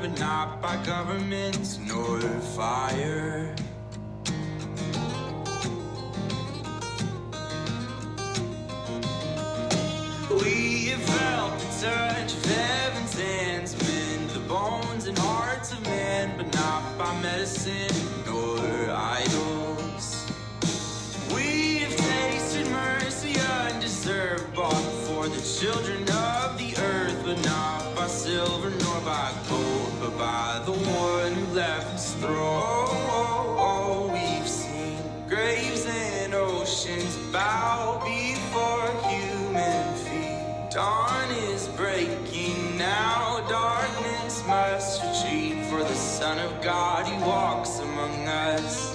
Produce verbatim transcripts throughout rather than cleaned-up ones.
but not by governments nor fire. We have felt the touch of heaven's hands, mend the bones and hearts of men, but not by medicine nor idols. We have tasted mercy undeserved, bought for the children of the earth, but not by silver nor by gold, but by the one who left his throne. We've seen graves and oceans bow before human feet. Dawn is breaking now, darkness must retreat, for the Son of God, he walks among us.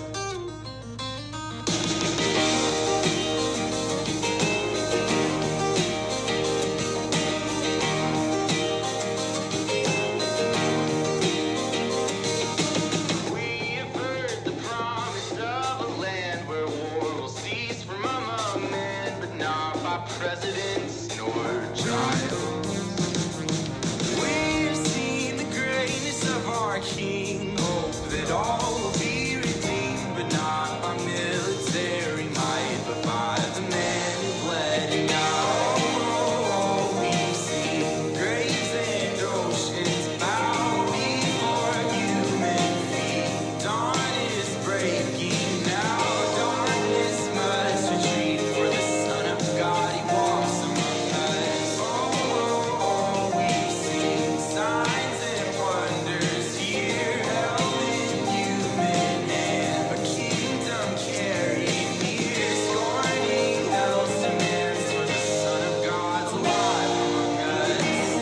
Presidents nor trials. We've seen the greatness of our King, hope that all will be redeemed, but not by military might, but by the man who bled and died. Oh, we've seen graves and oceans bow before human feet. Dawn is breaking now, darkness must retreat, for the Son of God, he walks among us. Oh, oh, oh, we've seen signs and wonders here, held in human hand, a kingdom carried near, scorning hell's demands, for the Son of God's alive among us.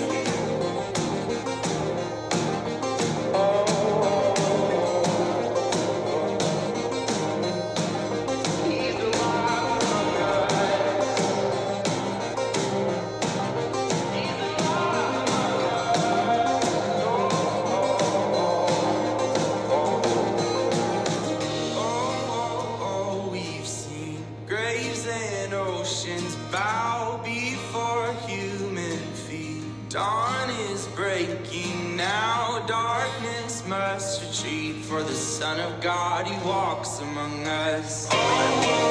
He's alive among us. Oh, oh, we've seen graves and oceans bow before human feet. Dawn is breaking now, darkness must retreat, for the Son of God, he walks among us. Oh,